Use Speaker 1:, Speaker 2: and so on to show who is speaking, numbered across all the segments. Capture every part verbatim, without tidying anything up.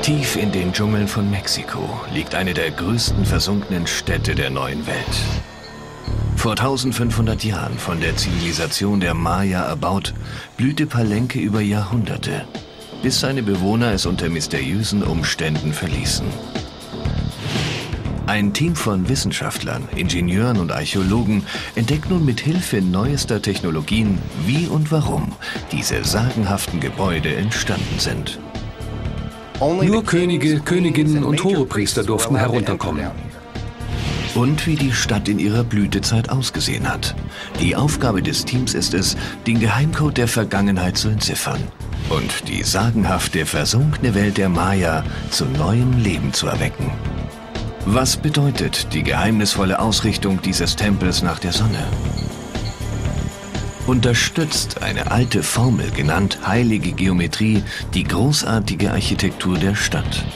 Speaker 1: Tief in den Dschungeln von Mexiko liegt eine der größten versunkenen Städte der neuen Welt. Vor eintausendfünfhundert Jahren von der Zivilisation der Maya erbaut, blühte Palenque über Jahrhunderte, bis seine Bewohner es unter mysteriösen Umständen verließen. Ein Team von Wissenschaftlern, Ingenieuren und Archäologen entdeckt nun mit Hilfe neuester Technologien, wie und warum diese sagenhaften Gebäude entstanden sind.
Speaker 2: Nur Könige, Königinnen und Hohepriester durften herunterkommen.
Speaker 1: Und wie die Stadt in ihrer Blütezeit ausgesehen hat. Die Aufgabe des Teams ist es, den Geheimcode der Vergangenheit zu entziffern und die sagenhafte, versunkene Welt der Maya zu neuem Leben zu erwecken. Was bedeutet die geheimnisvolle Ausrichtung dieses Tempels nach der Sonne? Unterstützt eine alte Formel, genannt heilige Geometrie, die großartige Architektur der Stadt?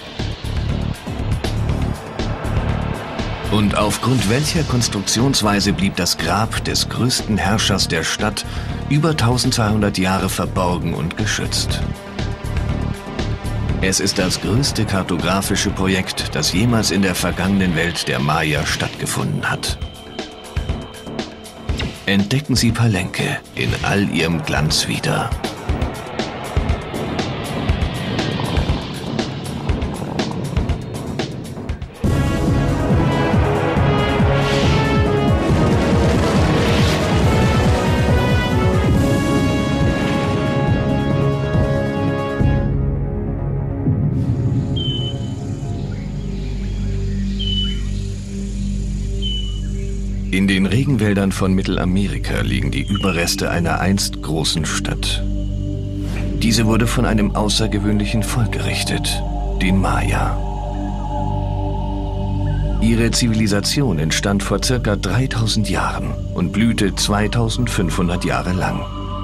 Speaker 1: Und aufgrund welcher Konstruktionsweise blieb das Grab des größten Herrschers der Stadt über eintausendzweihundert Jahre verborgen und geschützt? Es ist das größte kartografische Projekt, das jemals in der vergangenen Welt der Maya stattgefunden hat. Entdecken Sie Palenque in all ihrem Glanz wieder. In den Regenwäldern von Mittelamerika liegen die Überreste einer einst großen Stadt. Diese wurde von einem außergewöhnlichen Volk errichtet, den Maya. Ihre Zivilisation entstand vor circa dreitausend Jahren und blühte zweitausendfünfhundert Jahre lang.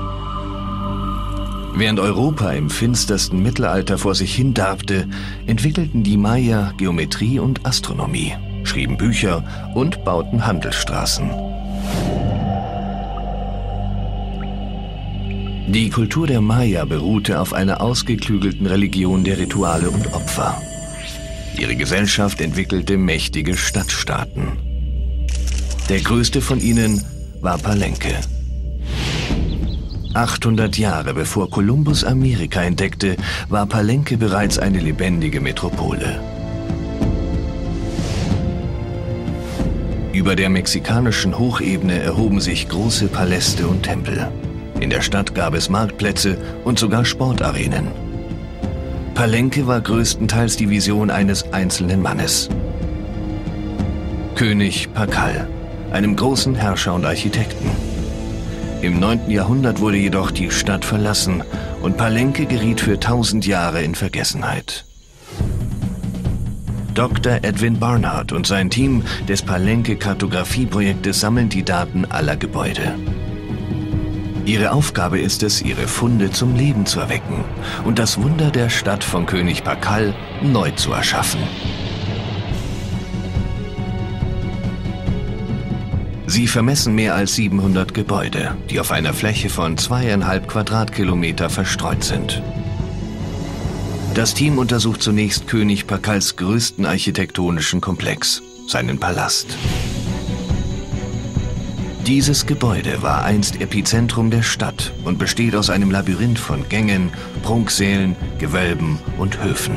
Speaker 1: Während Europa im finstersten Mittelalter vor sich hin darbte, entwickelten die Maya Geometrie und Astronomie, schrieben Bücher und bauten Handelsstraßen. Die Kultur der Maya beruhte auf einer ausgeklügelten Religion der Rituale und Opfer. Ihre Gesellschaft entwickelte mächtige Stadtstaaten. Der größte von ihnen war Palenque. achthundert Jahre bevor Kolumbus Amerika entdeckte, war Palenque bereits eine lebendige Metropole. Über der mexikanischen Hochebene erhoben sich große Paläste und Tempel. In der Stadt gab es Marktplätze und sogar Sportarenen. Palenque war größtenteils die Vision eines einzelnen Mannes. König Pakal, einem großen Herrscher und Architekten. Im neunten Jahrhundert wurde jedoch die Stadt verlassen und Palenque geriet für tausend Jahre in Vergessenheit. Doktor Edwin Barnard und sein Team des Palenque-Kartografie-Projektes sammeln die Daten aller Gebäude. Ihre Aufgabe ist es, ihre Funde zum Leben zu erwecken und das Wunder der Stadt von König Pakal neu zu erschaffen. Sie vermessen mehr als siebenhundert Gebäude, die auf einer Fläche von zweieinhalb Quadratkilometer verstreut sind. Das Team untersucht zunächst König Pakals größten architektonischen Komplex, seinen Palast. Dieses Gebäude war einst Epizentrum der Stadt und besteht aus einem Labyrinth von Gängen, Prunksälen, Gewölben und Höfen.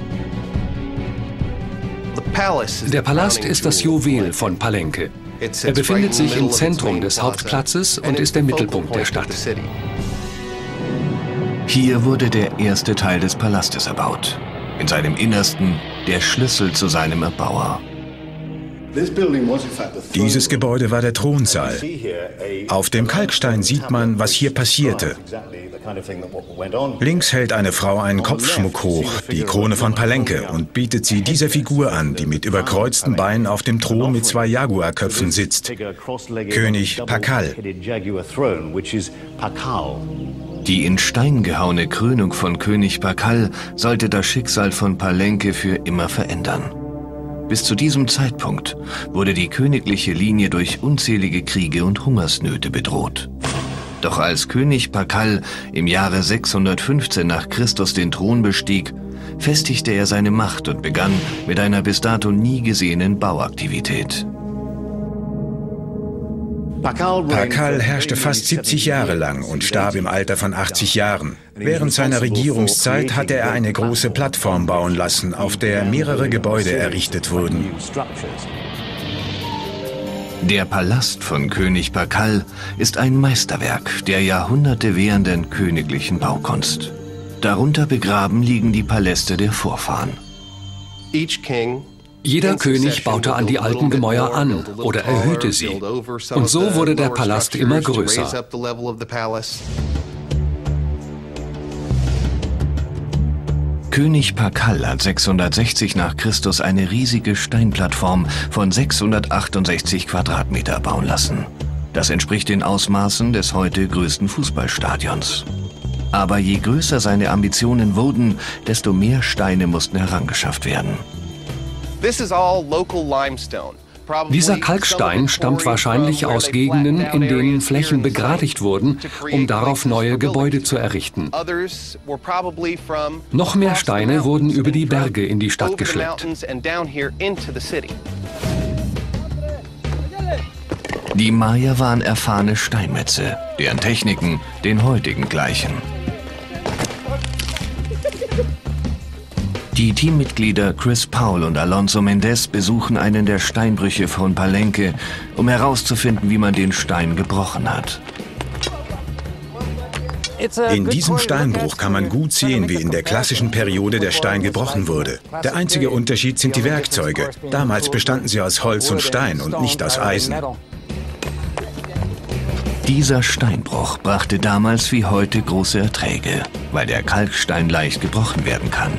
Speaker 2: Der Palast ist das Juwel von Palenque. Er befindet sich im Zentrum des Hauptplatzes und ist der Mittelpunkt der Stadt.
Speaker 1: Hier wurde der erste Teil des Palastes erbaut. In seinem Innersten der Schlüssel zu seinem Erbauer.
Speaker 3: Dieses Gebäude war der Thronsaal. Auf dem Kalkstein sieht man, was hier passierte. Links hält eine Frau einen Kopfschmuck hoch, die Krone von Palenque, und bietet sie dieser Figur an, die mit überkreuzten Beinen auf dem Thron mit zwei Jaguarköpfen sitzt. König Pakal.
Speaker 1: Die in Stein gehauene Krönung von König Pakal sollte das Schicksal von Palenque für immer verändern. Bis zu diesem Zeitpunkt wurde die königliche Linie durch unzählige Kriege und Hungersnöte bedroht. Doch als König Pakal im Jahre sechshundertfünfzehn nach Christus den Thron bestieg, festigte er seine Macht und begann mit einer bis dato nie gesehenen Bauaktivität.
Speaker 3: Pakal herrschte fast siebzig Jahre lang und starb im Alter von achtzig Jahren. Während seiner Regierungszeit hatte er eine große Plattform bauen lassen, auf der mehrere Gebäude errichtet wurden.
Speaker 1: Der Palast von König Pakal ist ein Meisterwerk der Jahrhunderte währenden königlichen Baukunst. Darunter begraben liegen die Paläste der Vorfahren.
Speaker 2: Jeder König baute an die alten Gemäuer an oder erhöhte sie. Und so wurde der Palast immer größer.
Speaker 1: König Pakal hat sechshundertsechzig nach Christus eine riesige Steinplattform von sechshundertachtundsechzig Quadratmeter bauen lassen. Das entspricht den Ausmaßen des heute größten Fußballstadions. Aber je größer seine Ambitionen wurden, desto mehr Steine mussten herangeschafft werden.
Speaker 2: Dieser Kalkstein stammt wahrscheinlich aus Gegenden, in denen Flächen begradigt wurden, um darauf neue Gebäude zu errichten. Noch mehr Steine wurden über die Berge in die Stadt geschleppt.
Speaker 1: Die Maya waren erfahrene Steinmetze, deren Techniken den heutigen gleichen. Die Teammitglieder Chris Paul und Alonso Mendez besuchen einen der Steinbrüche von Palenque, um herauszufinden, wie man den Stein gebrochen hat.
Speaker 3: In diesem Steinbruch kann man gut sehen, wie in der klassischen Periode der Stein gebrochen wurde. Der einzige Unterschied sind die Werkzeuge. Damals bestanden sie aus Holz und Stein und nicht aus Eisen.
Speaker 1: Dieser Steinbruch brachte damals wie heute große Erträge, weil der Kalkstein leicht gebrochen werden kann.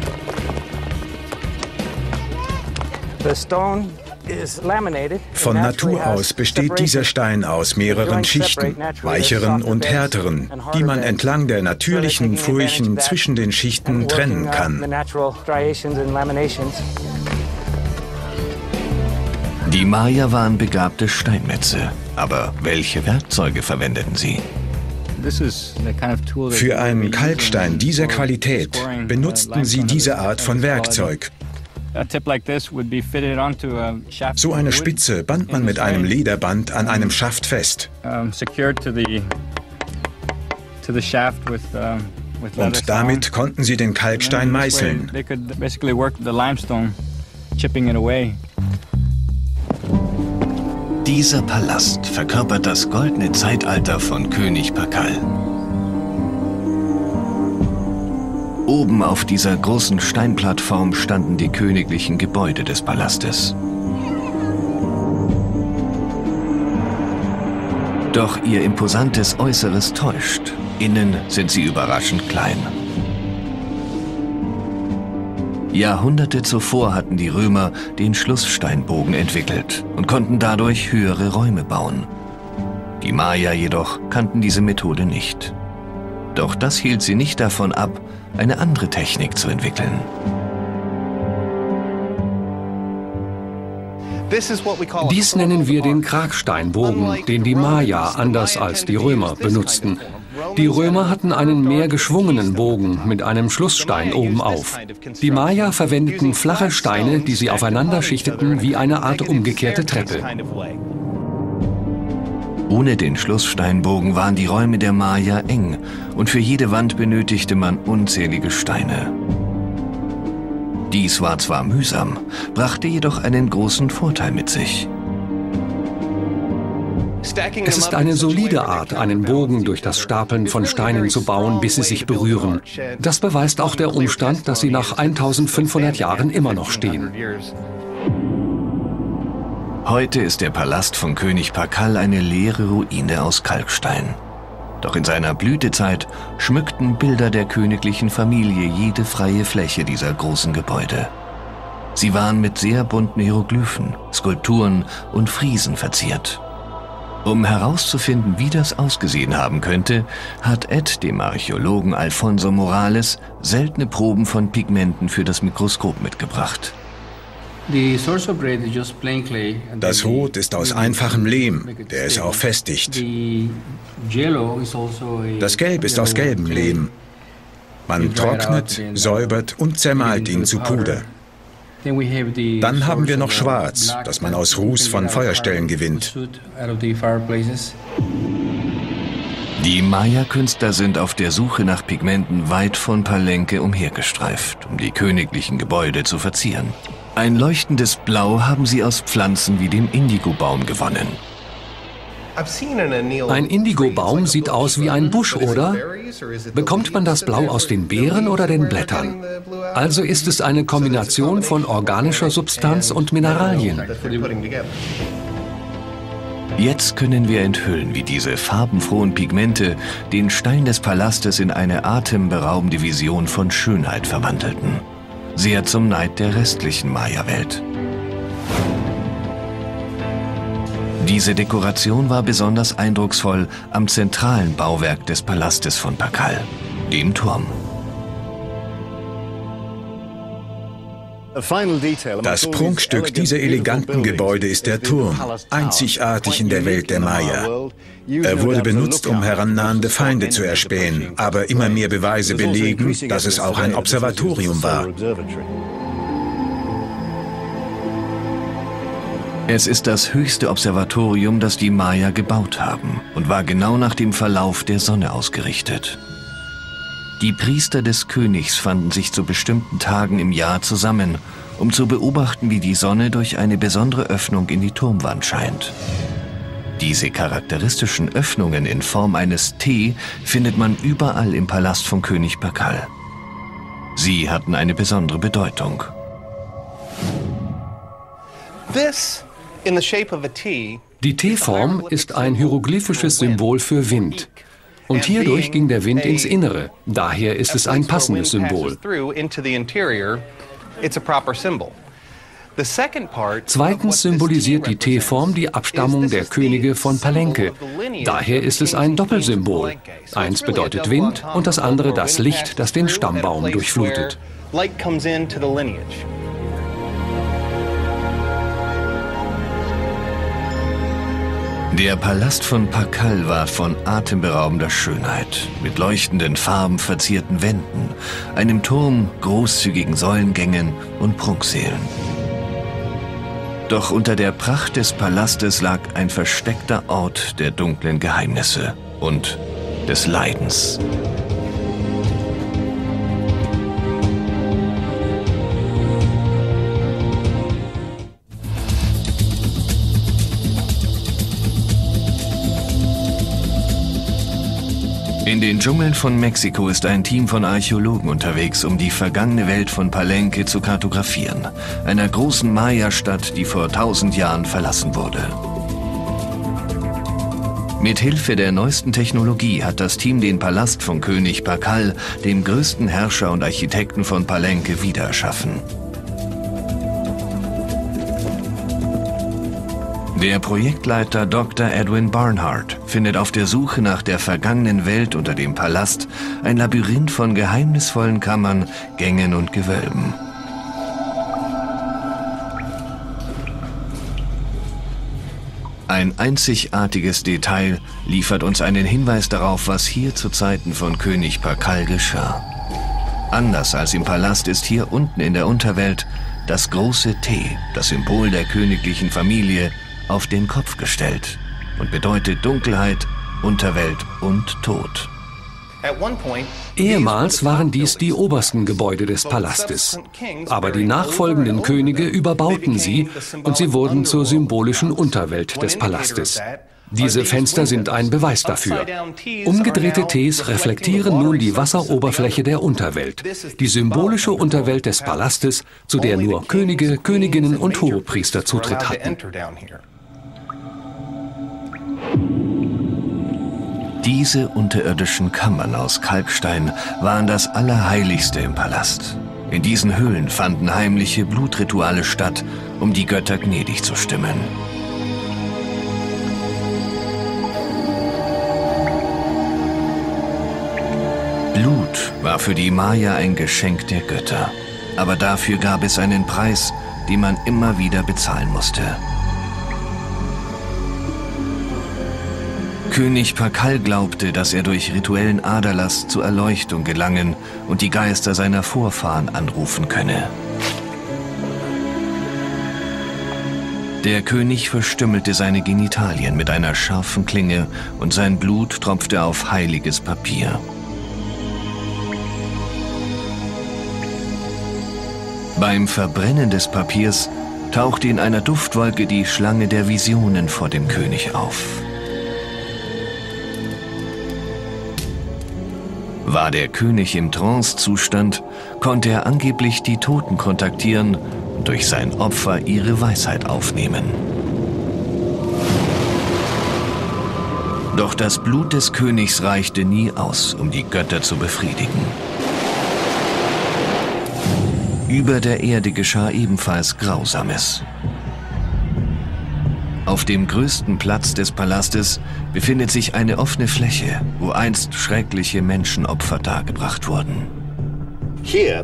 Speaker 3: Von Natur aus besteht dieser Stein aus mehreren Schichten, weicheren und härteren, die man entlang der natürlichen Furchen zwischen den Schichten trennen kann.
Speaker 1: Die Maya waren begabte Steinmetze, aber welche Werkzeuge verwendeten sie?
Speaker 3: Für einen Kalkstein dieser Qualität benutzten sie diese Art von Werkzeug. So eine Spitze band man mit einem Lederband an einem Schaft fest. Und damit konnten sie den Kalkstein meißeln.
Speaker 1: Dieser Palast verkörpert das goldene Zeitalter von König Pakal. Oben auf dieser großen Steinplattform standen die königlichen Gebäude des Palastes. Doch ihr imposantes Äußeres täuscht. Innen sind sie überraschend klein. Jahrhunderte zuvor hatten die Römer den Schlusssteinbogen entwickelt und konnten dadurch höhere Räume bauen. Die Maya jedoch kannten diese Methode nicht. Doch das hielt sie nicht davon ab, eine andere Technik zu entwickeln.
Speaker 2: Dies nennen wir den Kragsteinbogen, den die Maya anders als die Römer benutzten. Die Römer hatten einen mehr geschwungenen Bogen mit einem Schlussstein obenauf. Die Maya verwendeten flache Steine, die sie aufeinander schichteten wie eine Art umgekehrte Treppe.
Speaker 1: Ohne den Schlusssteinbogen waren die Räume der Maya eng und für jede Wand benötigte man unzählige Steine. Dies war zwar mühsam, brachte jedoch einen großen Vorteil mit sich.
Speaker 2: Es ist eine solide Art, einen Bogen durch das Stapeln von Steinen zu bauen, bis sie sich berühren. Das beweist auch der Umstand, dass sie nach eintausendfünfhundert Jahren immer noch stehen.
Speaker 1: Heute ist der Palast von König Pakal eine leere Ruine aus Kalkstein. Doch in seiner Blütezeit schmückten Bilder der königlichen Familie jede freie Fläche dieser großen Gebäude. Sie waren mit sehr bunten Hieroglyphen, Skulpturen und Friesen verziert. Um herauszufinden, wie das ausgesehen haben könnte, hat Ed dem Archäologen Alfonso Morales seltene Proben von Pigmenten für das Mikroskop mitgebracht.
Speaker 3: Das Rot ist aus einfachem Lehm, der es auch festigt. Das Gelb ist aus gelbem Lehm. Man trocknet, säubert und zermahlt ihn zu Puder. Dann haben wir noch Schwarz, das man aus Ruß von Feuerstellen gewinnt.
Speaker 1: Die Maya-Künstler sind auf der Suche nach Pigmenten weit von Palenque umhergestreift, um die königlichen Gebäude zu verzieren. Ein leuchtendes Blau haben sie aus Pflanzen wie dem Indigobaum gewonnen.
Speaker 2: Ein Indigobaum sieht aus wie ein Busch, oder? Bekommt man das Blau aus den Beeren oder den Blättern? Also ist es eine Kombination von organischer Substanz und Mineralien.
Speaker 1: Jetzt können wir enthüllen, wie diese farbenfrohen Pigmente den Stein des Palastes in eine atemberaubende Vision von Schönheit verwandelten. Sehr zum Neid der restlichen Maya-Welt. Diese Dekoration war besonders eindrucksvoll am zentralen Bauwerk des Palastes von Pakal, dem Turm.
Speaker 3: Das Prunkstück dieser eleganten Gebäude ist der Turm, einzigartig in der Welt der Maya. Er wurde benutzt, um herannahende Feinde zu erspähen, aber immer mehr Beweise belegen, dass es auch ein Observatorium war.
Speaker 1: Es ist das höchste Observatorium, das die Maya gebaut haben und war genau nach dem Verlauf der Sonne ausgerichtet. Die Priester des Königs fanden sich zu bestimmten Tagen im Jahr zusammen, um zu beobachten, wie die Sonne durch eine besondere Öffnung in die Turmwand scheint. Diese charakteristischen Öffnungen in Form eines T findet man überall im Palast von König Pakal. Sie hatten eine besondere Bedeutung.
Speaker 2: Die T-Form ist ein hieroglyphisches Symbol für Wind. Und hierdurch ging der Wind ins Innere. Daher ist es ein passendes Symbol. Zweitens symbolisiert die T-Form die Abstammung der Könige von Palenque. Daher ist es ein Doppelsymbol. Eins bedeutet Wind und das andere das Licht, das den Stammbaum durchflutet.
Speaker 1: Der Palast von Pakal war von atemberaubender Schönheit, mit leuchtenden Farben verzierten Wänden, einem Turm, großzügigen Säulengängen und Prunksälen. Doch unter der Pracht des Palastes lag ein versteckter Ort der dunklen Geheimnisse und des Leidens. In den Dschungeln von Mexiko ist ein Team von Archäologen unterwegs, um die vergangene Welt von Palenque zu kartografieren, einer großen Maya-Stadt, die vor tausend Jahren verlassen wurde. Mit Hilfe der neuesten Technologie hat das Team den Palast von König Pakal, dem größten Herrscher und Architekten von Palenque, wiedererschaffen. Der Projektleiter Doktor Edwin Barnhart findet auf der Suche nach der vergangenen Welt unter dem Palast ein Labyrinth von geheimnisvollen Kammern, Gängen und Gewölben. Ein einzigartiges Detail liefert uns einen Hinweis darauf, was hier zu Zeiten von König Pakal geschah. Anders als im Palast ist hier unten in der Unterwelt das große T, das Symbol der königlichen Familie, auf den Kopf gestellt und bedeutet Dunkelheit, Unterwelt und Tod.
Speaker 2: Ehemals waren dies die obersten Gebäude des Palastes. Aber die nachfolgenden Könige überbauten sie und sie wurden zur symbolischen Unterwelt des Palastes. Diese Fenster sind ein Beweis dafür. Umgedrehte Ts reflektieren nun die Wasseroberfläche der Unterwelt, die symbolische Unterwelt des Palastes, zu der nur Könige, Königinnen und Hohepriester Zutritt hatten.
Speaker 1: Diese unterirdischen Kammern aus Kalkstein waren das Allerheiligste im Palast. In diesen Höhlen fanden heimliche Blutrituale statt, um die Götter gnädig zu stimmen. Blut war für die Maya ein Geschenk der Götter. Aber dafür gab es einen Preis, den man immer wieder bezahlen musste. König Pakal glaubte, dass er durch rituellen Aderlass zur Erleuchtung gelangen und die Geister seiner Vorfahren anrufen könne. Der König verstümmelte seine Genitalien mit einer scharfen Klinge und sein Blut tropfte auf heiliges Papier. Beim Verbrennen des Papiers tauchte in einer Duftwolke die Schlange der Visionen vor dem König auf. War der König im Trancezustand, konnte er angeblich die Toten kontaktieren und durch sein Opfer ihre Weisheit aufnehmen. Doch das Blut des Königs reichte nie aus, um die Götter zu befriedigen. Über der Erde geschah ebenfalls Grausames. Auf dem größten Platz des Palastes befindet sich eine offene Fläche, wo einst schreckliche Menschenopfer dargebracht wurden.
Speaker 4: Hier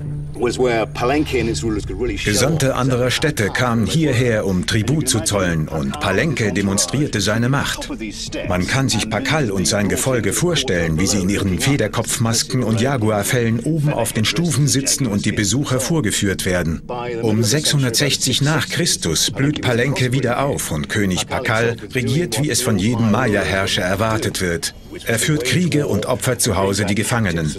Speaker 3: Gesandte anderer Städte kamen hierher, um Tribut zu zollen, und Palenque demonstrierte seine Macht. Man kann sich Pakal und sein Gefolge vorstellen, wie sie in ihren Federkopfmasken und Jaguarfellen oben auf den Stufen sitzen und die Besucher vorgeführt werden. Um sechshundertsechzig nach Christus blüht Palenque wieder auf und König Pakal regiert, wie es von jedem Maya-Herrscher erwartet wird. Er führt Kriege und opfert zu Hause die Gefangenen.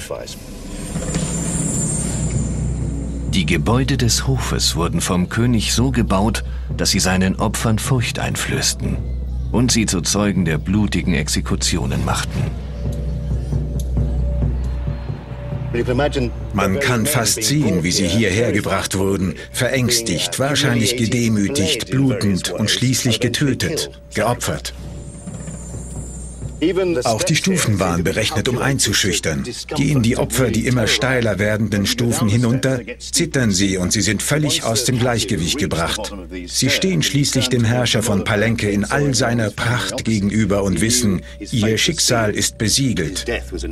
Speaker 1: Die Gebäude des Hofes wurden vom König so gebaut, dass sie seinen Opfern Furcht einflößten und sie zu Zeugen der blutigen Exekutionen machten.
Speaker 3: Man kann fast sehen, wie sie hierher gebracht wurden, verängstigt, wahrscheinlich gedemütigt, blutend und schließlich getötet, geopfert. Auch die Stufen waren berechnet, um einzuschüchtern. Gehen die Opfer die immer steiler werdenden Stufen hinunter, zittern sie und sie sind völlig aus dem Gleichgewicht gebracht. Sie stehen schließlich dem Herrscher von Palenque in all seiner Pracht gegenüber und wissen, ihr Schicksal ist besiegelt.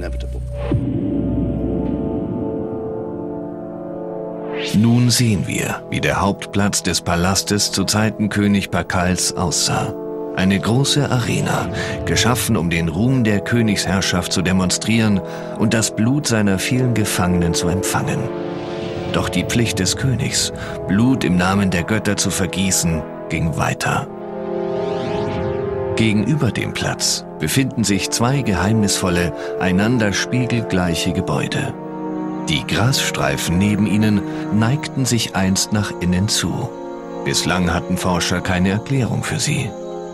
Speaker 1: Nun sehen wir, wie der Hauptplatz des Palastes zu Zeiten König Pakals aussah. Eine große Arena, geschaffen, um den Ruhm der Königsherrschaft zu demonstrieren und das Blut seiner vielen Gefangenen zu empfangen. Doch die Pflicht des Königs, Blut im Namen der Götter zu vergießen, ging weiter. Gegenüber dem Platz befinden sich zwei geheimnisvolle, einander spiegelgleiche Gebäude. Die Grasstreifen neben ihnen neigten sich einst nach innen zu. Bislang hatten Forscher keine Erklärung für sie.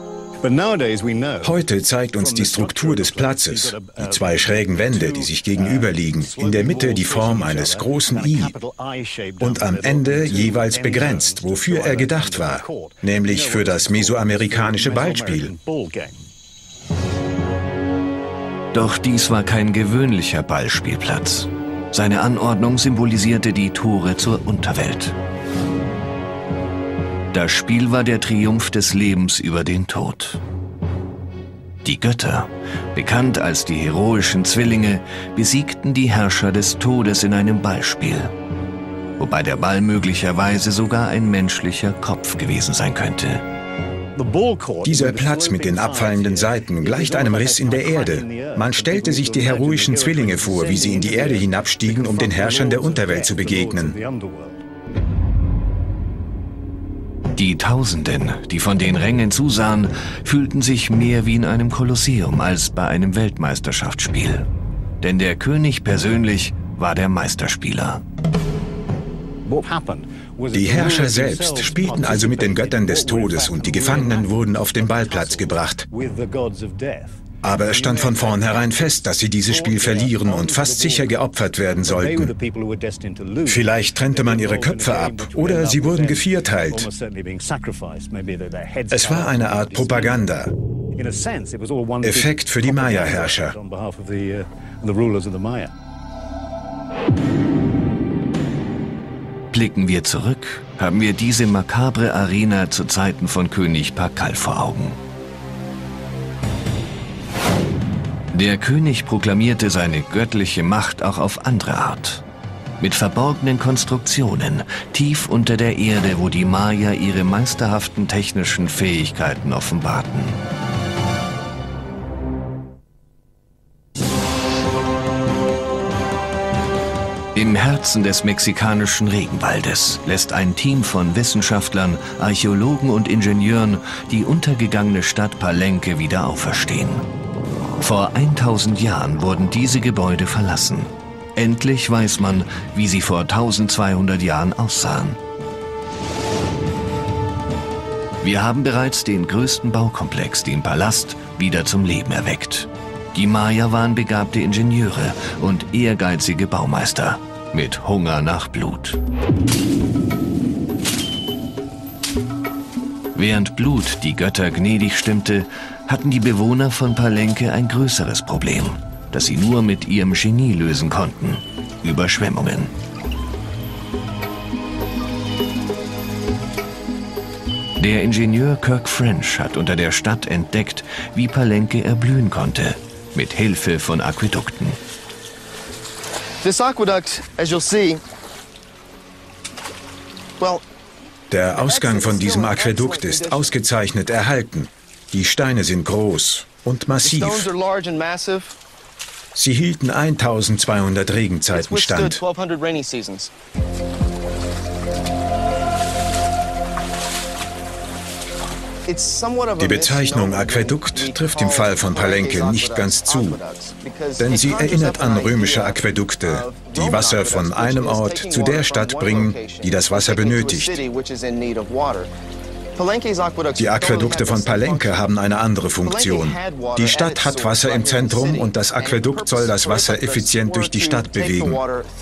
Speaker 3: Heute zeigt uns die Struktur des Platzes, die zwei schrägen Wände, die sich gegenüberliegen, in der Mitte die Form eines großen I und am Ende jeweils begrenzt, wofür er gedacht war, nämlich für das mesoamerikanische Ballspiel.
Speaker 1: Doch dies war kein gewöhnlicher Ballspielplatz. Seine Anordnung symbolisierte die Tore zur Unterwelt. Das Spiel war der Triumph des Lebens über den Tod. Die Götter, bekannt als die heroischen Zwillinge, besiegten die Herrscher des Todes in einem Ballspiel. Wobei der Ball möglicherweise sogar ein menschlicher Kopf gewesen sein könnte.
Speaker 3: Dieser Platz mit den abfallenden Seiten gleicht einem Riss in der Erde. Man stellte sich die heroischen Zwillinge vor, wie sie in die Erde hinabstiegen, um den Herrschern der Unterwelt zu begegnen.
Speaker 1: Die Tausenden, die von den Rängen zusahen, fühlten sich mehr wie in einem Kolosseum als bei einem Weltmeisterschaftsspiel. Denn der König persönlich war der Meisterspieler.
Speaker 3: Die Herrscher selbst spielten also mit den Göttern des Todes und die Gefangenen wurden auf den Ballplatz gebracht. Aber es stand von vornherein fest, dass sie dieses Spiel verlieren und fast sicher geopfert werden sollten. Vielleicht trennte man ihre Köpfe ab oder sie wurden gevierteilt. Es war eine Art Propaganda. Effekt für die Maya-Herrscher.
Speaker 1: Blicken wir zurück, haben wir diese makabre Arena zu Zeiten von König Pakal vor Augen. Der König proklamierte seine göttliche Macht auch auf andere Art. Mit verborgenen Konstruktionen, tief unter der Erde, wo die Maya ihre meisterhaften technischen Fähigkeiten offenbarten. Im Herzen des mexikanischen Regenwaldes lässt ein Team von Wissenschaftlern, Archäologen und Ingenieuren die untergegangene Stadt Palenque wieder auferstehen. Vor tausend Jahren wurden diese Gebäude verlassen. Endlich weiß man, wie sie vor tausendzweihundert Jahren aussahen. Wir haben bereits den größten Baukomplex, den Palast, wieder zum Leben erweckt. Die Maya waren begabte Ingenieure und ehrgeizige Baumeister mit Hunger nach Blut. Während Blut die Götter gnädig stimmte, hatten die Bewohner von Palenque ein größeres Problem, das sie nur mit ihrem Genie lösen konnten: Überschwemmungen. Der Ingenieur Kirk French hat unter der Stadt entdeckt, wie Palenque erblühen konnte, mit Hilfe von Aquädukten.
Speaker 3: Der Ausgang von diesem Aquädukt ist ausgezeichnet erhalten. Die Steine sind groß und massiv. Sie hielten eintausendzweihundert Regenzeiten stand. Die Bezeichnung Aquädukt trifft im Fall von Palenque nicht ganz zu, denn sie erinnert an römische Aquädukte, die Wasser von einem Ort zu der Stadt bringen, die das Wasser benötigt. Die Aquädukte von Palenque haben eine andere Funktion. Die Stadt hat Wasser im Zentrum und das Aquädukt soll das Wasser effizient durch die Stadt bewegen.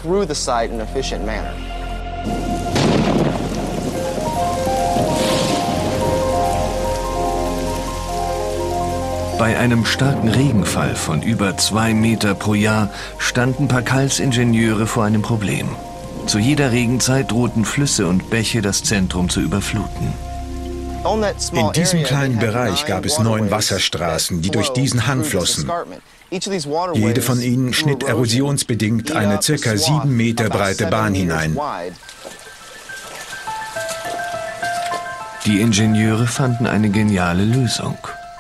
Speaker 1: Bei einem starken Regenfall von über zwei Meter pro Jahr standen Pacals Ingenieure vor einem Problem. Zu jeder Regenzeit drohten Flüsse und Bäche das Zentrum zu überfluten.
Speaker 3: In diesem kleinen Bereich gab es neun Wasserstraßen, die durch diesen Hang flossen. Jede von ihnen schnitt erosionsbedingt eine circa sieben Meter breite Bahn hinein.
Speaker 1: Die Ingenieure fanden eine geniale Lösung.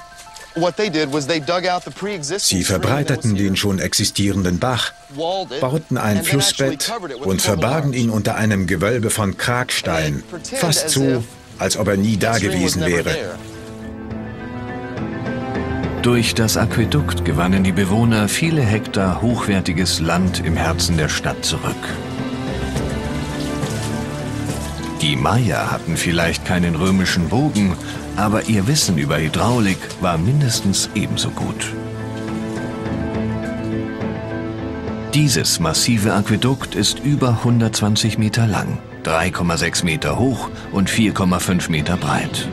Speaker 3: Sie verbreiterten den schon existierenden Bach, bauten ein Flussbett und verbargen ihn unter einem Gewölbe von Kragstein, fast so, als ob er nie da gewesen wäre.
Speaker 1: Durch das Aquädukt gewannen die Bewohner viele Hektar hochwertiges Land im Herzen der Stadt zurück. Die Maya hatten vielleicht keinen römischen Bogen, aber ihr Wissen über Hydraulik war mindestens ebenso gut. Dieses massive Aquädukt ist über hundertzwanzig Meter lang, drei Komma sechs Meter hoch und vier Komma fünf Meter breit.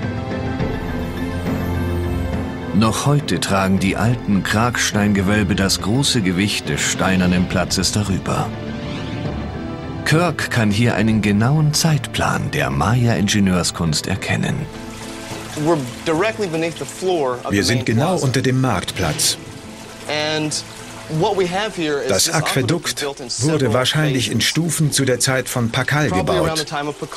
Speaker 1: Noch heute tragen die alten Kragsteingewölbe das große Gewicht des steinernen Platzes darüber. Kirk kann hier einen genauen Zeitplan der Maya-Ingenieurskunst erkennen.
Speaker 3: Wir sind genau unter dem Marktplatz. Das Aquädukt wurde wahrscheinlich in Stufen zu der Zeit von Pacal gebaut.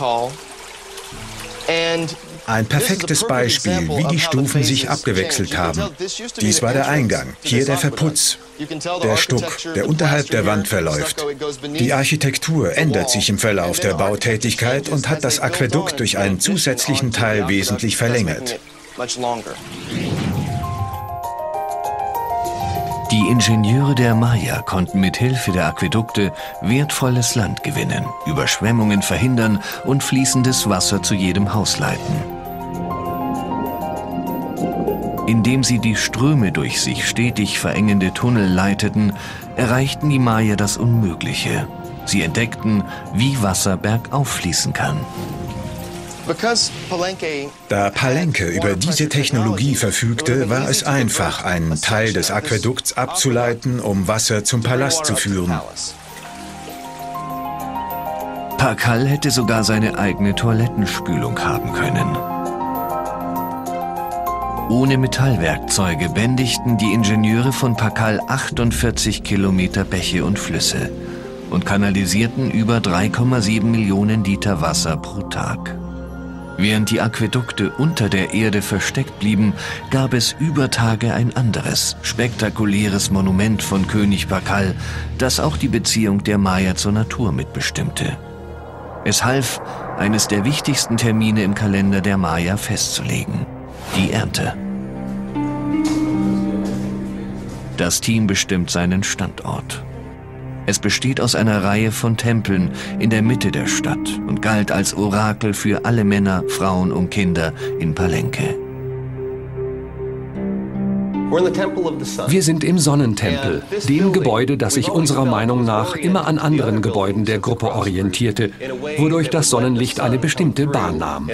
Speaker 3: Ein perfektes Beispiel, wie die Stufen sich abgewechselt haben. Dies war der Eingang, hier der Verputz, der Stuck, der unterhalb der Wand verläuft. Die Architektur ändert sich im Verlauf der Bautätigkeit und hat das Aquädukt durch einen zusätzlichen Teil wesentlich verlängert.
Speaker 1: Die Ingenieure der Maya konnten mit Hilfe der Aquädukte wertvolles Land gewinnen, Überschwemmungen verhindern und fließendes Wasser zu jedem Haus leiten. Indem sie die Ströme durch sich stetig verengende Tunnel leiteten, erreichten die Maya das Unmögliche. Sie entdeckten, wie Wasser bergauf fließen kann.
Speaker 3: Da Palenque über diese Technologie verfügte, war es einfach, einen Teil des Aquädukts abzuleiten, um Wasser zum Palast zu führen.
Speaker 1: Pacal hätte sogar seine eigene Toilettenspülung haben können. Ohne Metallwerkzeuge bändigten die Ingenieure von Pacal achtundvierzig Kilometer Bäche und Flüsse und kanalisierten über drei Komma sieben Millionen Liter Wasser pro Tag. Während die Aquädukte unter der Erde versteckt blieben, gab es über Tage ein anderes, spektakuläres Monument von König Pakal, das auch die Beziehung der Maya zur Natur mitbestimmte. Es half, eines der wichtigsten Termine im Kalender der Maya festzulegen: die Ernte. Das Team bestimmt seinen Standort. Es besteht aus einer Reihe von Tempeln in der Mitte der Stadt und galt als Orakel für alle Männer, Frauen und Kinder in Palenque.
Speaker 2: Wir sind im Sonnentempel, dem Gebäude, das sich unserer Meinung nach immer an anderen Gebäuden der Gruppe orientierte, wodurch das Sonnenlicht eine bestimmte Bahn nahm.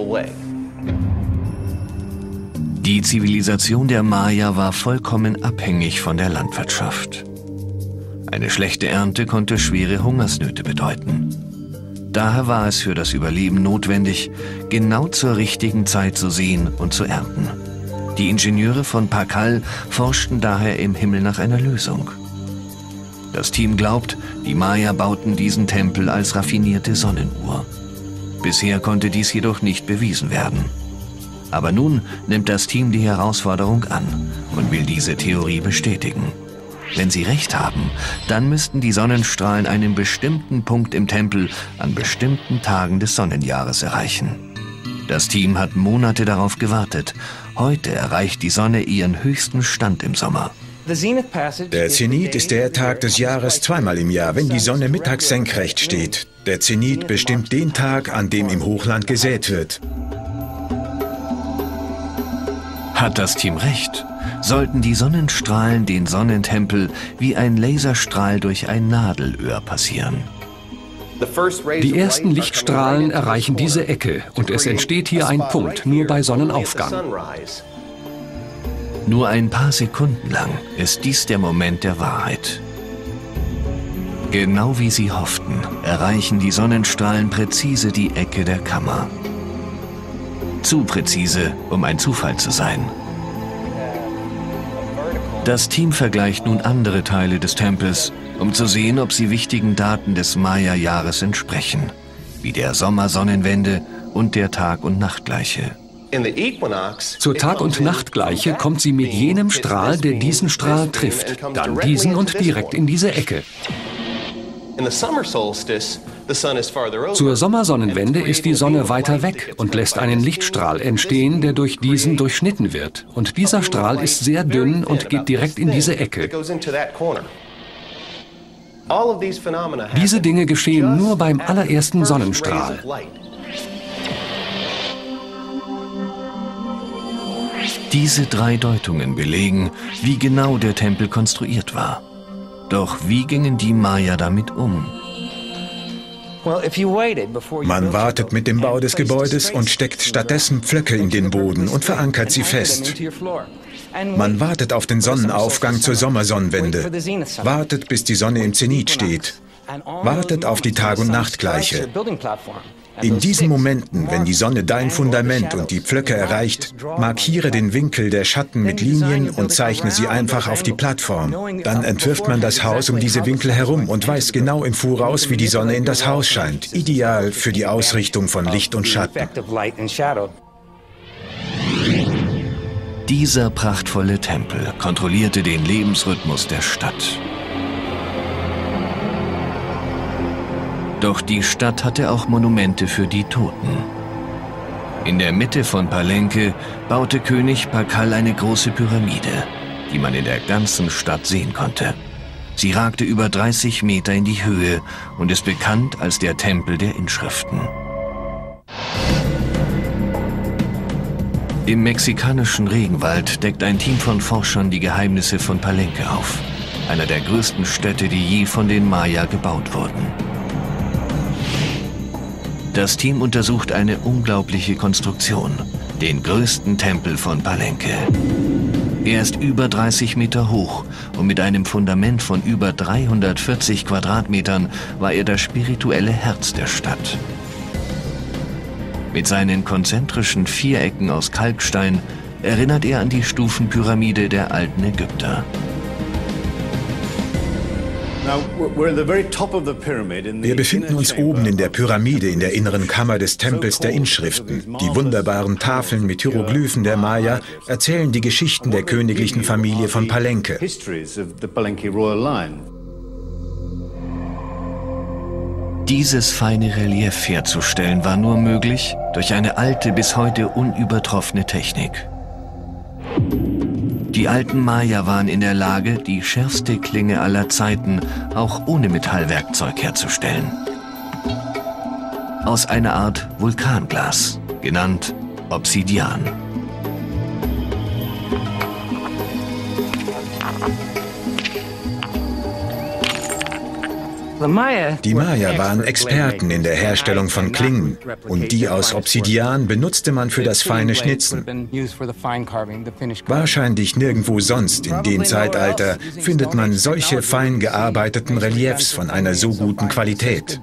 Speaker 1: Die Zivilisation der Maya war vollkommen abhängig von der Landwirtschaft. Eine schlechte Ernte konnte schwere Hungersnöte bedeuten. Daher war es für das Überleben notwendig, genau zur richtigen Zeit zu säen und zu ernten. Die Ingenieure von Pakal forschten daher im Himmel nach einer Lösung. Das Team glaubt, die Maya bauten diesen Tempel als raffinierte Sonnenuhr. Bisher konnte dies jedoch nicht bewiesen werden. Aber nun nimmt das Team die Herausforderung an und will diese Theorie bestätigen. Wenn sie recht haben, dann müssten die Sonnenstrahlen einen bestimmten Punkt im Tempel an bestimmten Tagen des Sonnenjahres erreichen. Das Team hat Monate darauf gewartet. Heute erreicht die Sonne ihren höchsten Stand im Sommer.
Speaker 3: Der Zenit ist der Tag des Jahres zweimal im Jahr, wenn die Sonne mittags senkrecht steht. Der Zenit bestimmt den Tag, an dem im Hochland gesät wird.
Speaker 1: Hat das Team recht? Sollten die Sonnenstrahlen den Sonnentempel wie ein Laserstrahl durch ein Nadelöhr passieren.
Speaker 2: Die ersten Lichtstrahlen erreichen diese Ecke und es entsteht hier ein Punkt, nur bei Sonnenaufgang.
Speaker 1: Nur ein paar Sekunden lang ist dies der Moment der Wahrheit. Genau wie sie hofften, erreichen die Sonnenstrahlen präzise die Ecke der Kammer. Zu präzise, um ein Zufall zu sein. Das Team vergleicht nun andere Teile des Tempels, um zu sehen, ob sie wichtigen Daten des Maya-Jahres entsprechen, wie der Sommersonnenwende und der Tag- und Nachtgleiche.
Speaker 2: Zur Tag- und Nachtgleiche kommt sie mit jenem Strahl, der diesen Strahl trifft, dann diesen und direkt in diese Ecke. Zur Sommersonnenwende ist die Sonne weiter weg und lässt einen Lichtstrahl entstehen, der durch diesen durchschnitten wird. Und dieser Strahl ist sehr dünn und geht direkt in diese Ecke. Diese Dinge geschehen nur beim allerersten Sonnenstrahl.
Speaker 1: Diese drei Deutungen belegen, wie genau der Tempel konstruiert war. Doch wie gingen die Maya damit um?
Speaker 3: Man wartet mit dem Bau des Gebäudes und steckt stattdessen Pflöcke in den Boden und verankert sie fest. Man wartet auf den Sonnenaufgang zur Sommersonnenwende, wartet, bis die Sonne im Zenit steht, wartet auf die Tag- und Nachtgleiche. In diesen Momenten, wenn die Sonne dein Fundament und die Pflöcke erreicht, markiere den Winkel der Schatten mit Linien und zeichne sie einfach auf die Plattform. Dann entwirft man das Haus um diese Winkel herum und weiß genau im Voraus, wie die Sonne in das Haus scheint. Ideal für die Ausrichtung von Licht und Schatten.
Speaker 1: Dieser prachtvolle Tempel kontrollierte den Lebensrhythmus der Stadt. Doch die Stadt hatte auch Monumente für die Toten. In der Mitte von Palenque baute König Pakal eine große Pyramide, die man in der ganzen Stadt sehen konnte. Sie ragte über dreißig Meter in die Höhe und ist bekannt als der Tempel der Inschriften. Im mexikanischen Regenwald deckt ein Team von Forschern die Geheimnisse von Palenque auf, einer der größten Städte, die je von den Maya gebaut wurden. Das Team untersucht eine unglaubliche Konstruktion, den größten Tempel von Palenque. Er ist über dreißig Meter hoch und mit einem Fundament von über dreihundertvierzig Quadratmetern war er das spirituelle Herz der Stadt. Mit seinen konzentrischen Vierecken aus Kalkstein erinnert er an die Stufenpyramide der alten Ägypter.
Speaker 3: Wir befinden uns oben in der Pyramide in der inneren Kammer des Tempels der Inschriften. Die wunderbaren Tafeln mit Hieroglyphen der Maya erzählen die Geschichten der königlichen Familie von Palenque.
Speaker 1: Dieses feine Relief herzustellen war nur möglich durch eine alte, bis heute unübertroffene Technik. Die alten Maya waren in der Lage, die schärfste Klinge aller Zeiten auch ohne Metallwerkzeug herzustellen. Aus einer Art Vulkanglas, genannt Obsidian.
Speaker 3: Die Maya waren Experten in der Herstellung von Klingen und die aus Obsidian benutzte man für das feine Schnitzen. Wahrscheinlich nirgendwo sonst in dem Zeitalter findet man solche fein gearbeiteten Reliefs von einer so guten Qualität.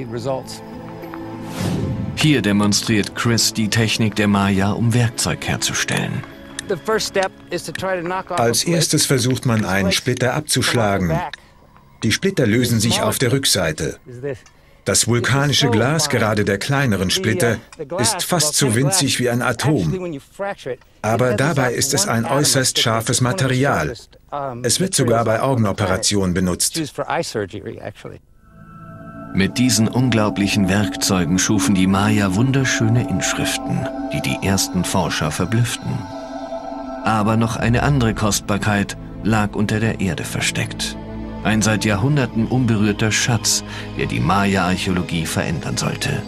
Speaker 1: Hier demonstriert Chris die Technik der Maya, um Werkzeug herzustellen.
Speaker 3: Als erstes versucht man, einen Splitter abzuschlagen. Die Splitter lösen sich auf der Rückseite. Das vulkanische Glas, gerade der kleineren Splitter, ist fast so winzig wie ein Atom. Aber dabei ist es ein äußerst scharfes Material. Es wird sogar bei Augenoperationen benutzt.
Speaker 1: Mit diesen unglaublichen Werkzeugen schufen die Maya wunderschöne Inschriften, die die ersten Forscher verblüfften. Aber noch eine andere Kostbarkeit lag unter der Erde versteckt. Ein seit Jahrhunderten unberührter Schatz, der die Maya-Archäologie verändern sollte.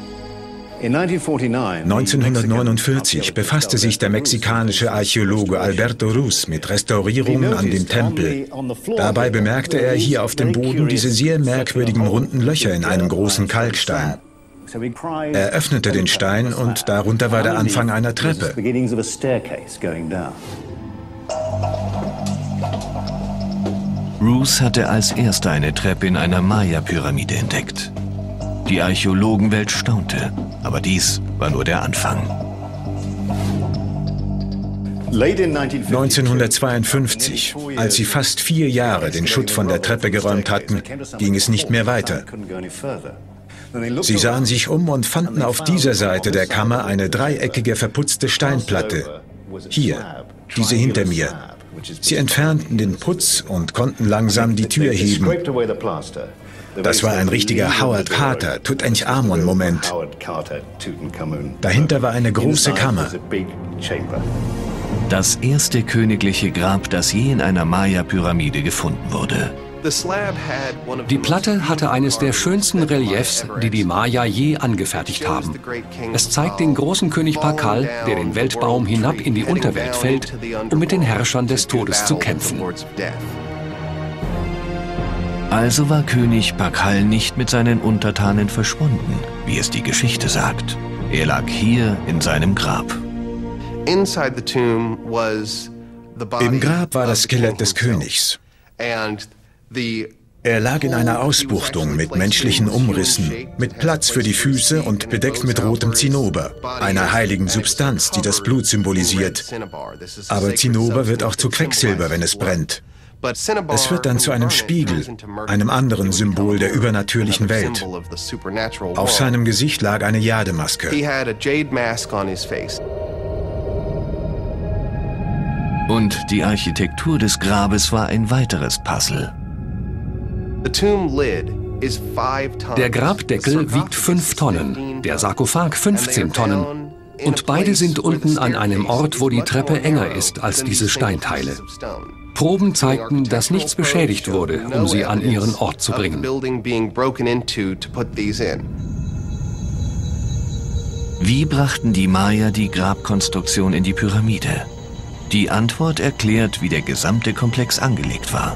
Speaker 3: neunzehnhundertneunundvierzig befasste sich der mexikanische Archäologe Alberto Ruz mit Restaurierungen an dem Tempel. Dabei bemerkte er hier auf dem Boden diese sehr merkwürdigen runden Löcher in einem großen Kalkstein. Er öffnete den Stein und darunter war der Anfang einer Treppe.
Speaker 1: Ruz hatte als erster eine Treppe in einer Maya-Pyramide entdeckt. Die Archäologenwelt staunte, aber dies war nur der Anfang.
Speaker 3: neunzehnhundertzweiundfünfzig, als sie fast vier Jahre den Schutt von der Treppe geräumt hatten, ging es nicht mehr weiter. Sie sahen sich um und fanden auf dieser Seite der Kammer eine dreieckige verputzte Steinplatte. Hier, diese hinter mir. Sie entfernten den Putz und konnten langsam die Tür heben. Das war ein richtiger Howard Carter, Tutanchamun-Moment. Dahinter war eine große Kammer.
Speaker 1: Das erste königliche Grab, das je in einer Maya-Pyramide gefunden wurde.
Speaker 2: Die Platte hatte eines der schönsten Reliefs, die die Maya je angefertigt haben. Es zeigt den großen König Pakal, der den Weltbaum hinab in die Unterwelt fällt, um mit den Herrschern des Todes zu kämpfen.
Speaker 1: Also war König Pakal nicht mit seinen Untertanen verschwunden, wie es die Geschichte sagt. Er lag hier in seinem Grab.
Speaker 3: Im Grab war das Skelett des Königs. Er lag in einer Ausbuchtung mit menschlichen Umrissen, mit Platz für die Füße und bedeckt mit rotem Zinnober, einer heiligen Substanz, die das Blut symbolisiert. Aber Zinnober wird auch zu Quecksilber, wenn es brennt. Es wird dann zu einem Spiegel, einem anderen Symbol der übernatürlichen Welt. Auf seinem Gesicht lag eine Jademaske.
Speaker 1: Und die Architektur des Grabes war ein weiteres Puzzle.
Speaker 2: Der Grabdeckel wiegt fünf Tonnen, der Sarkophag fünfzehn Tonnen. Und beide sind unten an einem Ort, wo die Treppe enger ist als diese Steinteile. Proben zeigten, dass nichts beschädigt wurde, um sie an ihren Ort zu bringen.
Speaker 1: Wie brachten die Maya die Grabkonstruktion in die Pyramide? Die Antwort erklärt, wie der gesamte Komplex angelegt war.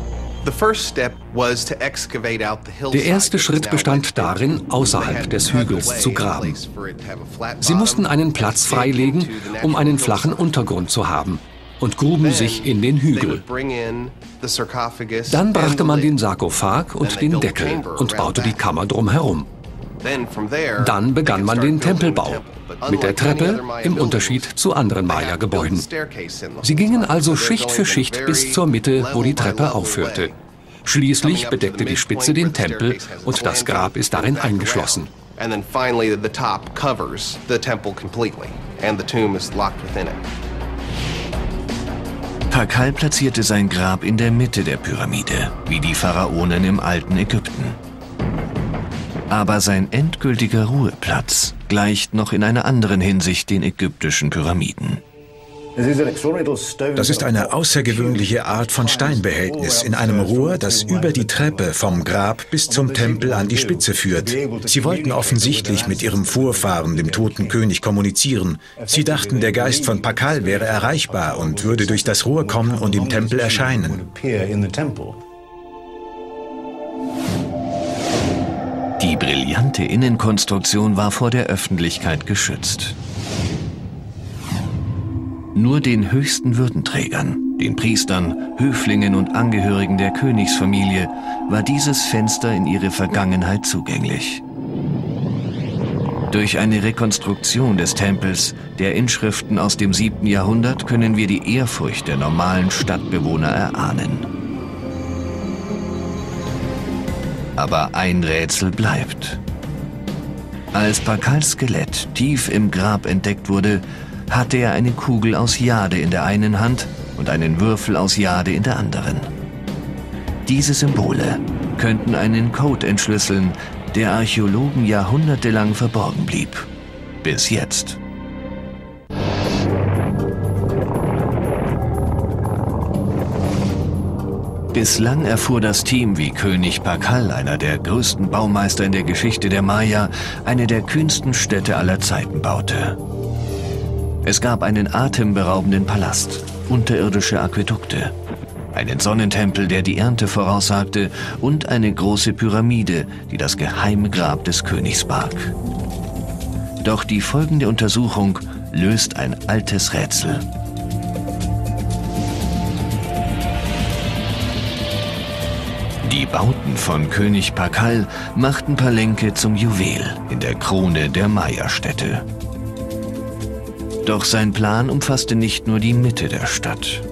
Speaker 2: Der erste Schritt bestand darin, außerhalb des Hügels zu graben. Sie mussten einen Platz freilegen, um einen flachen Untergrund zu haben, und gruben sich in den Hügel. Dann brachte man den Sarkophag und den Deckel und baute die Kammer drumherum. Dann begann man den Tempelbau, mit der Treppe im Unterschied zu anderen Maya-Gebäuden. Sie gingen also Schicht für Schicht bis zur Mitte, wo die Treppe aufhörte. Schließlich bedeckte die Spitze den Tempel und das Grab ist darin eingeschlossen.
Speaker 4: And then finally the top covers the temple completely and the tomb is locked within it.
Speaker 1: Pakal platzierte sein Grab in der Mitte der Pyramide, wie die Pharaonen im alten Ägypten. Aber sein endgültiger Ruheplatz gleicht noch in einer anderen Hinsicht den ägyptischen Pyramiden.
Speaker 3: Das ist eine außergewöhnliche Art von Steinbehältnis in einem Rohr, das über die Treppe vom Grab bis zum Tempel an die Spitze führt. Sie wollten offensichtlich mit ihrem Vorfahren, dem toten König, kommunizieren. Sie dachten, der Geist von Pakal wäre erreichbar und würde durch das Rohr kommen und im Tempel erscheinen.
Speaker 1: Die brillante Innenkonstruktion war vor der Öffentlichkeit geschützt. Nur den höchsten Würdenträgern, den Priestern, Höflingen und Angehörigen der Königsfamilie, war dieses Fenster in ihre Vergangenheit zugänglich. Durch eine Rekonstruktion des Tempels, der Inschriften aus dem siebten Jahrhundert, können wir die Ehrfurcht der normalen Stadtbewohner erahnen. Aber ein Rätsel bleibt. Als Pakals Skelett tief im Grab entdeckt wurde, hatte er eine Kugel aus Jade in der einen Hand und einen Würfel aus Jade in der anderen. Diese Symbole könnten einen Code entschlüsseln, der Archäologen jahrhundertelang verborgen blieb. Bis jetzt. Bislang erfuhr das Team, wie König Pakal, einer der größten Baumeister in der Geschichte der Maya, eine der kühnsten Städte aller Zeiten baute. Es gab einen atemberaubenden Palast, unterirdische Aquädukte, einen Sonnentempel, der die Ernte voraussagte, und eine große Pyramide, die das geheime Grab des Königs barg. Doch die folgende Untersuchung löst ein altes Rätsel. Die Bauten von König Pakal machten Palenque zum Juwel in der Krone der Maya-Städte. Doch sein Plan umfasste nicht nur die Mitte der Stadt.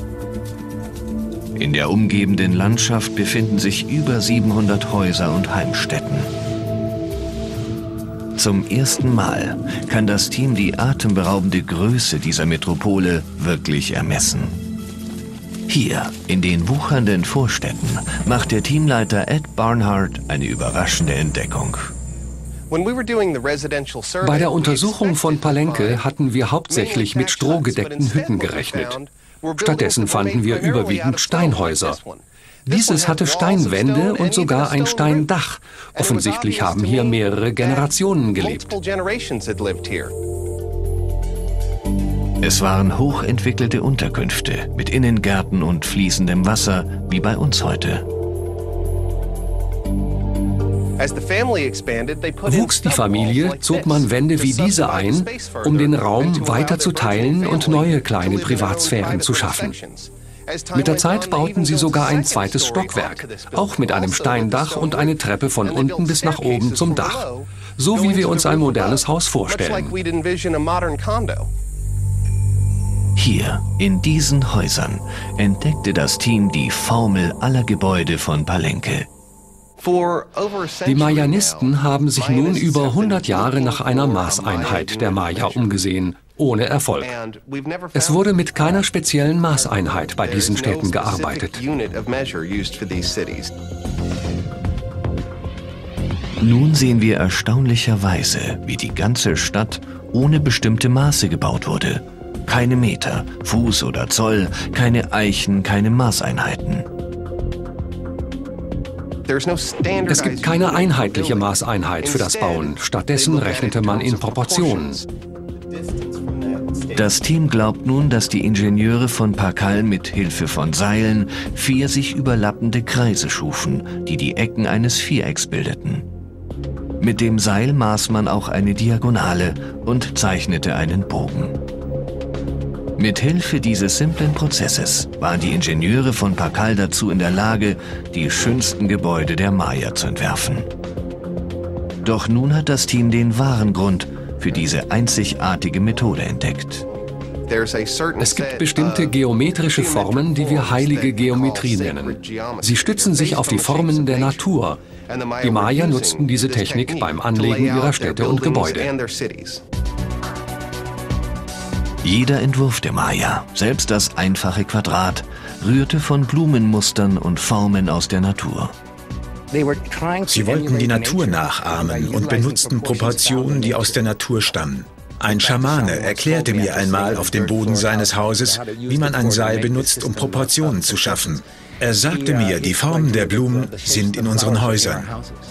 Speaker 1: In der umgebenden Landschaft befinden sich über siebenhundert Häuser und Heimstätten. Zum ersten Mal kann das Team die atemberaubende Größe dieser Metropole wirklich ermessen. Hier, in den wuchernden Vorstädten, macht der Teamleiter Ed Barnhart eine überraschende Entdeckung.
Speaker 2: Bei der Untersuchung von Palenque hatten wir hauptsächlich mit strohgedeckten Hütten gerechnet. Stattdessen fanden wir überwiegend Steinhäuser. Dieses hatte Steinwände und sogar ein Steindach. Offensichtlich haben hier mehrere Generationen gelebt.
Speaker 1: Es waren hochentwickelte Unterkünfte mit Innengärten und fließendem Wasser, wie bei uns heute.
Speaker 2: Wuchs die Familie, zog man Wände wie diese ein, um den Raum weiter zu teilen und neue kleine Privatsphären zu schaffen. Mit der Zeit bauten sie sogar ein zweites Stockwerk, auch mit einem Steindach und eine Treppe von unten bis nach oben zum Dach, so wie wir uns ein modernes Haus vorstellen.
Speaker 1: Hier, in diesen Häusern, entdeckte das Team die Formel aller Gebäude von Palenque.
Speaker 2: Die Mayanisten haben sich nun über hundert Jahre nach einer Maßeinheit der Maya umgesehen, ohne Erfolg. Es wurde mit keiner speziellen Maßeinheit bei diesen Städten gearbeitet.
Speaker 1: Nun sehen wir erstaunlicherweise, wie die ganze Stadt ohne bestimmte Maße gebaut wurde. Keine Meter, Fuß oder Zoll, keine Eichen, keine Maßeinheiten.
Speaker 2: Es gibt keine einheitliche Maßeinheit für das Bauen. Stattdessen rechnete man in Proportionen.
Speaker 1: Das Team glaubt nun, dass die Ingenieure von Pakal mit Hilfe von Seilen vier sich überlappende Kreise schufen, die die Ecken eines Vierecks bildeten. Mit dem Seil maß man auch eine Diagonale und zeichnete einen Bogen. Mit Hilfe dieses simplen Prozesses waren die Ingenieure von Pakal dazu in der Lage, die schönsten Gebäude der Maya zu entwerfen. Doch nun hat das Team den wahren Grund für diese einzigartige Methode entdeckt.
Speaker 2: Es gibt bestimmte geometrische Formen, die wir heilige Geometrie nennen. Sie stützen sich auf die Formen der Natur. Die Maya nutzten diese Technik beim Anlegen ihrer Städte und Gebäude.
Speaker 1: Jeder Entwurf der Maya, selbst das einfache Quadrat, rührte von Blumenmustern und Formen aus der Natur.
Speaker 3: Sie wollten die Natur nachahmen und benutzten Proportionen, die aus der Natur stammen. Ein Schamane erklärte mir einmal auf dem Boden seines Hauses, wie man ein Seil benutzt, um Proportionen zu schaffen. Er sagte mir, die Formen der Blumen sind in unseren Häusern.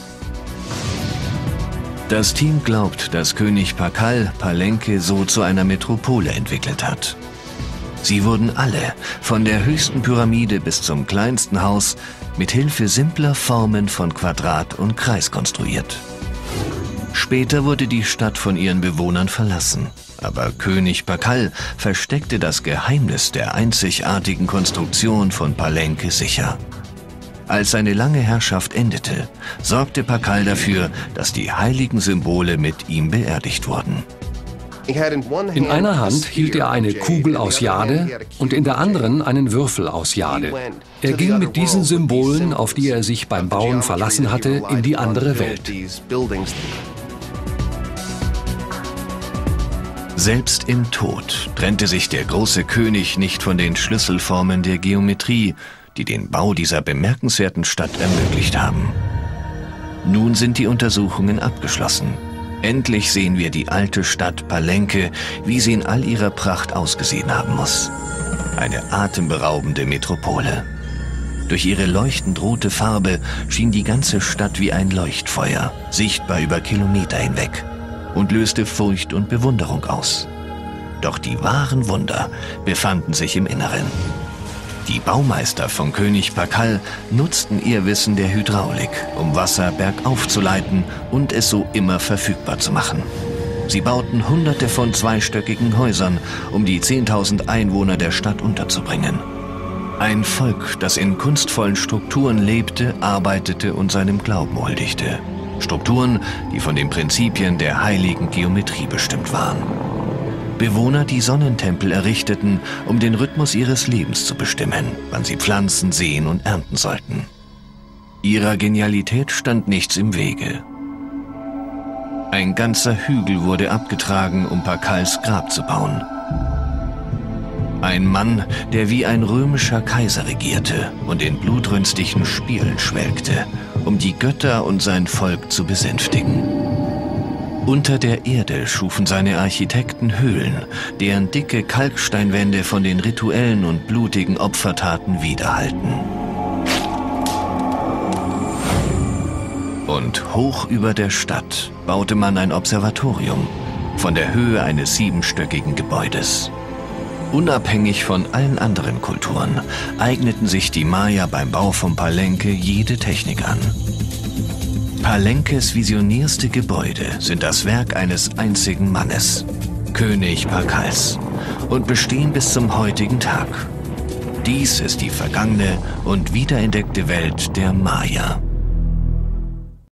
Speaker 1: Das Team glaubt, dass König Pakal Palenque so zu einer Metropole entwickelt hat. Sie wurden alle, von der höchsten Pyramide bis zum kleinsten Haus, mit Hilfe simpler Formen von Quadrat und Kreis konstruiert. Später wurde die Stadt von ihren Bewohnern verlassen, aber König Pakal versteckte das Geheimnis der einzigartigen Konstruktion von Palenque sicher. Als seine lange Herrschaft endete, sorgte Pakal dafür, dass die heiligen Symbole mit ihm beerdigt wurden.
Speaker 2: In einer Hand hielt er eine Kugel aus Jade und in der anderen einen Würfel aus Jade. Er ging mit diesen Symbolen, auf die er sich beim Bauen verlassen hatte, in die andere Welt.
Speaker 1: Selbst im Tod trennte sich der große König nicht von den Schlüsselformen der Geometrie, die den Bau dieser bemerkenswerten Stadt ermöglicht haben. Nun sind die Untersuchungen abgeschlossen. Endlich sehen wir die alte Stadt Palenque, wie sie in all ihrer Pracht ausgesehen haben muss. Eine atemberaubende Metropole. Durch ihre leuchtend rote Farbe schien die ganze Stadt wie ein Leuchtfeuer, sichtbar über Kilometer hinweg, und löste Furcht und Bewunderung aus. Doch die wahren Wunder befanden sich im Inneren. Die Baumeister von König Pakal nutzten ihr Wissen der Hydraulik, um Wasser bergauf zu leiten und es so immer verfügbar zu machen. Sie bauten hunderte von zweistöckigen Häusern, um die zehntausend Einwohner der Stadt unterzubringen. Ein Volk, das in kunstvollen Strukturen lebte, arbeitete und seinem Glauben huldigte. Strukturen, die von den Prinzipien der heiligen Geometrie bestimmt waren. Bewohner, die Sonnentempel errichteten, um den Rhythmus ihres Lebens zu bestimmen, wann sie pflanzen, säen und ernten sollten. Ihrer Genialität stand nichts im Wege. Ein ganzer Hügel wurde abgetragen, um Pakals Grab zu bauen. Ein Mann, der wie ein römischer Kaiser regierte und in blutrünstigen Spielen schwelgte, um die Götter und sein Volk zu besänftigen. Unter der Erde schufen seine Architekten Höhlen, deren dicke Kalksteinwände von den rituellen und blutigen Opfertaten widerhallten. Und hoch über der Stadt baute man ein Observatorium von der Höhe eines siebenstöckigen Gebäudes. Unabhängig von allen anderen Kulturen eigneten sich die Maya beim Bau von Palenque jede Technik an. Palenques visionärste Gebäude sind das Werk eines einzigen Mannes, König Pakals, und bestehen bis zum heutigen Tag. Dies ist die vergangene und wiederentdeckte Welt der Maya.